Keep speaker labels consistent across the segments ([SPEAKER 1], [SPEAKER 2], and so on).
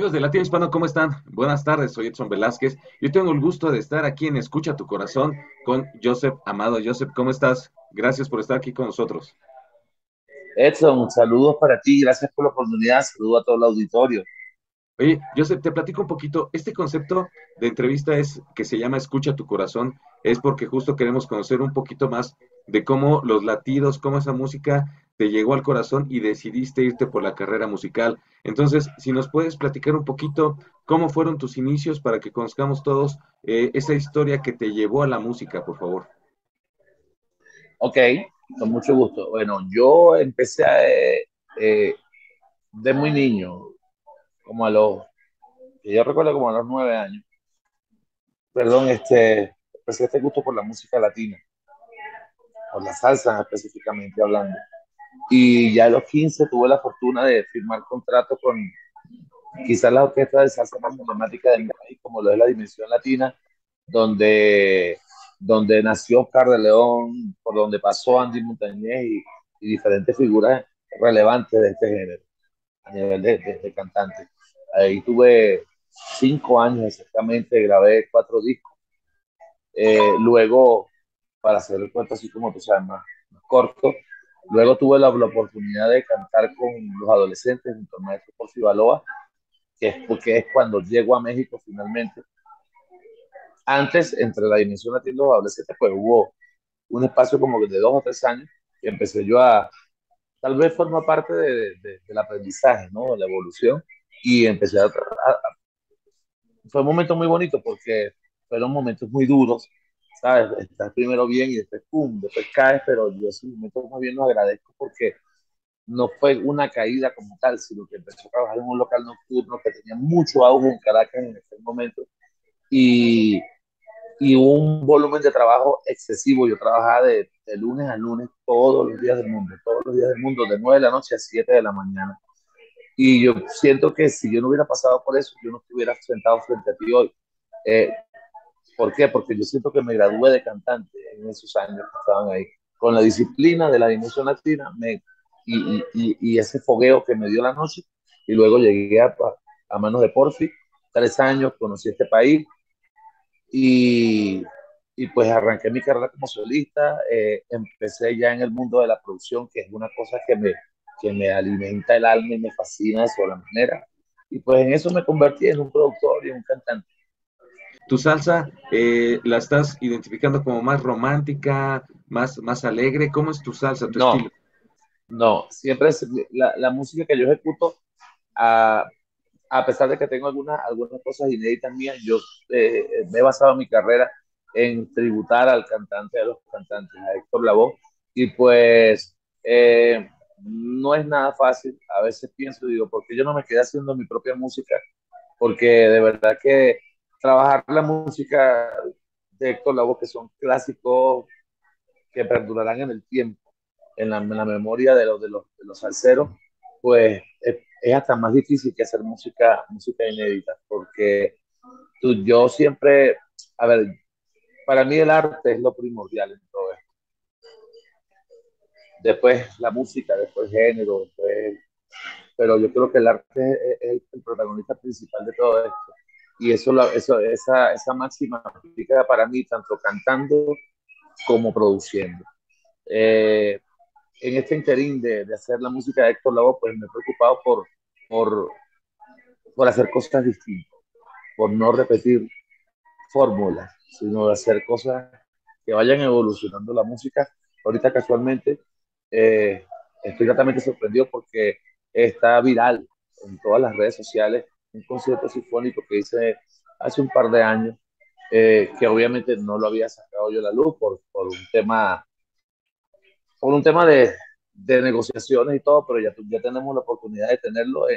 [SPEAKER 1] Amigos de Latino Hispano, ¿cómo están? Buenas tardes, soy Edson Velázquez. Yo tengo el gusto de estar aquí en Escucha tu Corazón con Joseph Amado. Joseph, ¿cómo estás? Gracias por estar aquí con nosotros.
[SPEAKER 2] Edson, saludos para ti, gracias por la oportunidad, saludo a todo el auditorio.
[SPEAKER 1] Oye, Joseph, te platico un poquito. Este concepto de entrevista es que se llama Escucha tu Corazón, es porque justo queremos conocer un poquito más de cómo los latidos, cómo esa música te llegó al corazón y decidiste irte por la carrera musical. Entonces, si nos puedes platicar un poquito cómo fueron tus inicios para que conozcamos todos esa historia que te llevó a la música, por favor.
[SPEAKER 2] Ok, con mucho gusto. Bueno, yo empecé eh, de muy niño, como a los, que yo recuerdo como a los 9 años, perdón, empecé este gusto por la música latina, por la salsa específicamente hablando. Y ya a los 15 tuve la fortuna de firmar contrato con quizás la orquesta de salsa más emblemática de mi país, como lo es la Dimensión Latina, donde, donde nació Oscar de León, por donde pasó Andy Montañez y diferentes figuras relevantes de este género a nivel de cantante. Ahí tuve 5 años exactamente, grabé 4 discos. Luego, para hacer el cuento así como tú sabes, más corto, luego tuve la oportunidad de cantar con los adolescentes junto al maestro Porfi Baloa, que es porque es cuando llego a México finalmente. Antes, entre la Dimensión Latina y los adolescentes, pues hubo un espacio como de 2 o 3 años que empecé yo a, tal vez forma parte del aprendizaje, ¿no? De la evolución, y empecé fue un momento muy bonito porque fueron momentos muy duros, ¿sabes? Estás primero bien y después, pum, después caes, pero yo ese momento más bien lo agradezco porque no fue una caída como tal, sino que empecé a trabajar en un local nocturno que tenía mucho auge en Caracas en ese momento y, y un volumen de trabajo excesivo. Yo trabajaba de lunes a lunes todos los días del mundo, de 9 de la noche a 7 de la mañana. Y yo siento que si yo no hubiera pasado por eso, yo no estuviera sentado frente a ti hoy. Eh, ¿Por qué? Porque yo siento que me gradué de cantante en esos años que estaban ahí. Con la disciplina de la Dimensión Latina y ese fogueo que me dio la noche. Y luego llegué a manos de Porfi. 3 años, conocí este país y, y pues arranqué mi carrera como solista. Empecé ya en el mundo de la producción, que es una cosa que me alimenta el alma y me fascina de sobremanera. Y pues en eso me convertí en un productor y un cantante.
[SPEAKER 1] ¿Tu salsa la estás identificando como más romántica, más alegre? ¿Cómo es tu salsa, tu
[SPEAKER 2] No,
[SPEAKER 1] estilo?
[SPEAKER 2] no, siempre es la música que yo ejecuto, a, a pesar de que tengo algunas cosas inéditas mías, yo me he basado mi carrera en tributar al cantante de los cantantes, a Héctor Lavoe, y pues no es nada fácil. A veces pienso, digo, ¿por qué yo no me quedé haciendo mi propia música? Porque de verdad que trabajar la música de Héctor Lavoe, que son clásicos que perdurarán en el tiempo, en la memoria de los salseros, pues es hasta más difícil que hacer música inédita, porque yo siempre, a ver, para mí el arte es lo primordial en todo esto. Después la música, después el género, pero yo creo que el arte es el protagonista principal de todo esto. Y esa máxima aplica para mí tanto cantando como produciendo. Eh, en este interín de hacer la música de Héctor Lavoe, pues me he preocupado por, por hacer cosas distintas, por no repetir fórmulas, sino de hacer cosas que vayan evolucionando la música. Ahorita casualmente eh, estoy gratamente sorprendido porque está viral en todas las redes sociales un concierto sinfónico que hice hace un par de años, que obviamente no lo había sacado yo a la luz por un tema de negociaciones y todo, pero ya tenemos la oportunidad de tenerlo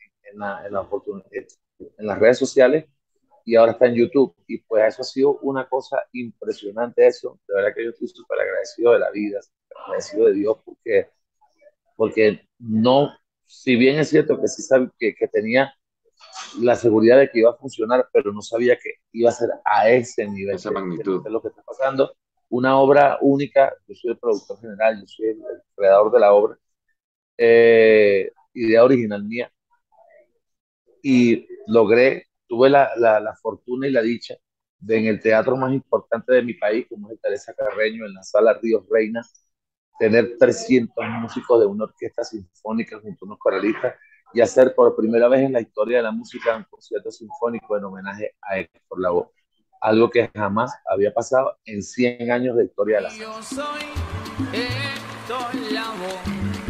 [SPEAKER 2] en las redes sociales y ahora está en YouTube. Y pues eso ha sido una cosa impresionante eso. De verdad que yo estoy súper agradecido de la vida, agradecido de Dios porque no, si bien es cierto que sí sabía que tenía la seguridad de que iba a funcionar, pero no sabía que iba a ser a ese nivel
[SPEAKER 1] Esa
[SPEAKER 2] que
[SPEAKER 1] magnitud.
[SPEAKER 2] es lo que está pasando. Una obra única, yo soy el productor general, yo soy el creador de la obra, idea original mía, y tuve la fortuna y la dicha de en el teatro más importante de mi país, como es el Teresa Carreño, en la sala Ríos Reina, tener 300 músicos de una orquesta sinfónica junto a unos coralistas y hacer por primera vez en la historia de la música un concierto sinfónico en homenaje a Héctor Lavoe. Algo que jamás había pasado en 100 años de historia de la salsa.
[SPEAKER 3] Yo soy Héctor Lavoe,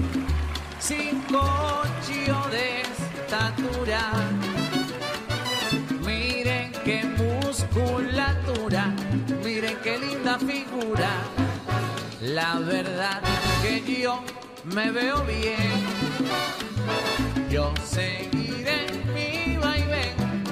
[SPEAKER 3] 5'8" de estatura. Miren qué musculatura, miren qué linda figura. La verdad que yo me veo bien. Yo seguiré mi vaivén,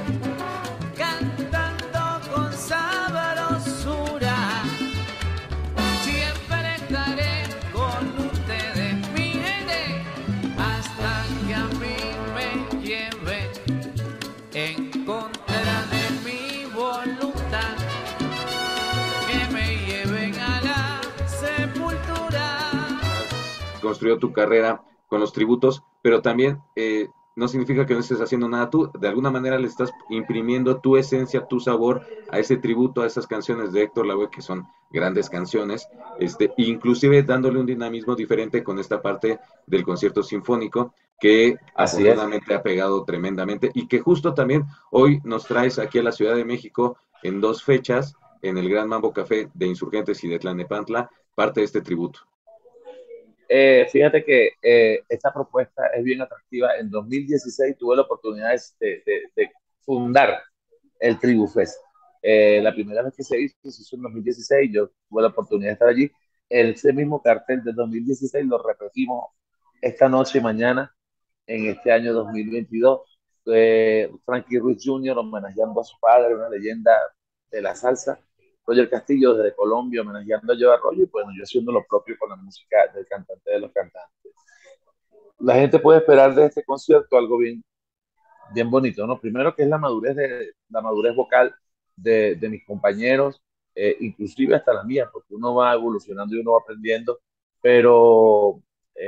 [SPEAKER 3] cantando con sabrosura. Siempre estaré con ustedes, mi gente, hasta que a mí me lleven en contra de mi voluntad, que me lleven a la sepultura.
[SPEAKER 1] Construyó tu carrera con los tributos, pero también no significa que no estés haciendo nada tú, de alguna manera le estás imprimiendo tu esencia, tu sabor a ese tributo, a esas canciones de Héctor Lavoe, que son grandes canciones, inclusive dándole un dinamismo diferente con esta parte del concierto sinfónico, que
[SPEAKER 2] Así es.
[SPEAKER 1] afortunadamente ha pegado tremendamente, y que justo también hoy nos traes aquí a la Ciudad de México en 2 fechas, en el Gran Mambo Café de Insurgentes y de Tlalnepantla, parte de este tributo.
[SPEAKER 2] Fíjate que esta propuesta es bien atractiva. En 2016 tuve la oportunidad de fundar el Tribu Fest. La primera vez que se hizo en 2016, yo tuve la oportunidad de estar allí. Ese mismo cartel de 2016 lo repetimos esta noche y mañana en este año 2022. Frankie Ruiz Jr. homenajeando a su padre, una leyenda de la salsa. Roger Castillo desde Colombia homenajeando a Joe Arroyo y bueno, yo haciendo lo propio con la música del cantante de los cantantes. La gente puede esperar de este concierto algo bien bonito, ¿no? Primero que es la madurez vocal de mis compañeros, inclusive hasta la mía, porque uno va evolucionando y uno va aprendiendo, pero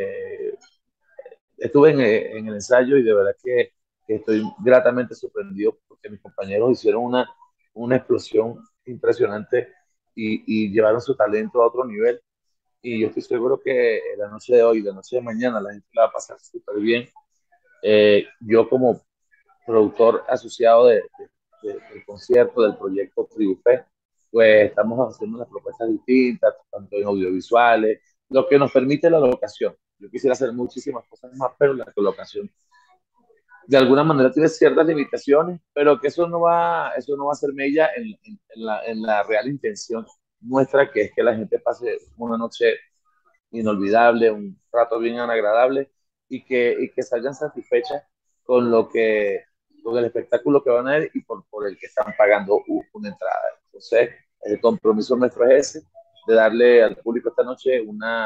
[SPEAKER 2] estuve en el ensayo y de verdad que estoy gratamente sorprendido porque mis compañeros hicieron una explosión impresionante y llevaron su talento a otro nivel. Y yo estoy seguro que la noche de hoy, la noche de mañana, la gente la va a pasar súper bien. Yo como productor asociado del concierto, del proyecto Tribufe, pues estamos haciendo unas propuestas distintas, tanto en audiovisuales, lo que nos permite la locación. Yo quisiera hacer muchísimas cosas más, pero la locación de alguna manera tiene ciertas limitaciones, pero que eso no va a ser mella en la real intención nuestra, que es que la gente pase una noche inolvidable, un rato bien agradable y que salgan satisfechas con con el espectáculo que van a ver y por el que están pagando una entrada. Entonces, el compromiso nuestro es ese, de darle al público esta noche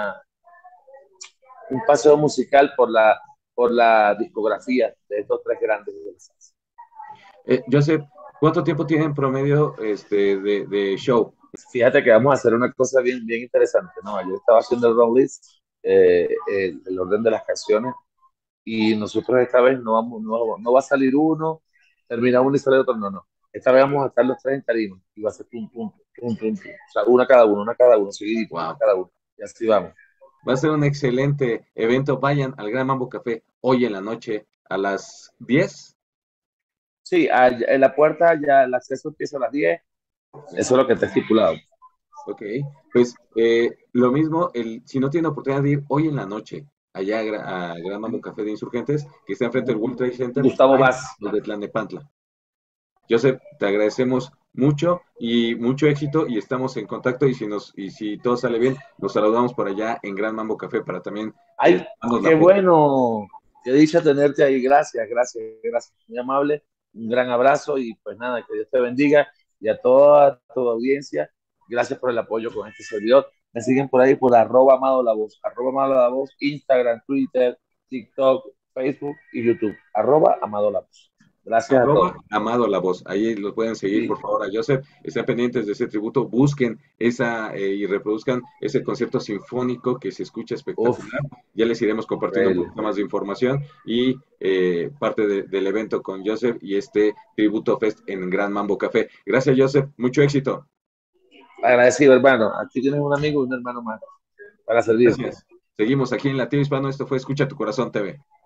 [SPEAKER 2] un paseo musical por la discografía de estos tres grandes de la salsa.
[SPEAKER 1] Joseph, ¿cuánto tiempo tiene en promedio de show?
[SPEAKER 2] Fíjate que vamos a hacer una cosa bien interesante, ¿no? Yo estaba haciendo el round list, el orden de las canciones, y nosotros esta vez no va a salir uno, termina uno y sale otro, no. Esta vez vamos a estar los tres en tarima y va a ser pum, pum, pum, pum, pum. O sea, una cada uno, seguidito, una
[SPEAKER 1] Wow.
[SPEAKER 2] cada uno. Y así vamos.
[SPEAKER 1] Va a ser un excelente evento. Vayan al Gran Mambo Café hoy en la noche a las 10.
[SPEAKER 2] Sí, en la puerta ya el acceso empieza a las 10. Eso es lo que está estipulado.
[SPEAKER 1] Ok, pues lo mismo, si no tienen oportunidad de ir hoy en la noche allá a Gran Mambo Café de Insurgentes, que está enfrente del World Trade Center,
[SPEAKER 2] Gustavo
[SPEAKER 1] vayan
[SPEAKER 2] Vaz.
[SPEAKER 1] los de Tlalnepantla. Joseph, te agradecemos mucho y mucho éxito y estamos en contacto y si todo sale bien, nos saludamos por allá en Gran Mambo Café para también
[SPEAKER 2] Ay,
[SPEAKER 1] darnos la
[SPEAKER 2] qué
[SPEAKER 1] foto.
[SPEAKER 2] bueno. Qué dicha tenerte ahí. Gracias, gracias, gracias. Muy amable. Un gran abrazo y pues nada, que Dios te bendiga y a toda tu audiencia. Gracias por el apoyo con este servidor. Me siguen por ahí por @Amado La Voz, Instagram, Twitter, TikTok, Facebook y YouTube. @Amado La Voz. Gracias a todos.
[SPEAKER 1] Amado La Voz. Ahí lo pueden seguir,
[SPEAKER 2] Sí,
[SPEAKER 1] por favor, a Joseph. Estén pendientes de ese tributo, busquen esa y reproduzcan ese concierto sinfónico que se escucha
[SPEAKER 2] uf,
[SPEAKER 1] espectacular. Ya les iremos compartiendo un
[SPEAKER 2] increíble.
[SPEAKER 1] poquito más de información y parte del evento con Joseph y este tributo fest en Gran Mambo Café. Gracias, Joseph. Mucho éxito.
[SPEAKER 2] Agradecido, hermano. Aquí tienes un amigo y un hermano más para servirte.
[SPEAKER 1] Gracias. Seguimos aquí en Latino Hispano. Esto fue Escucha tu Corazón TV.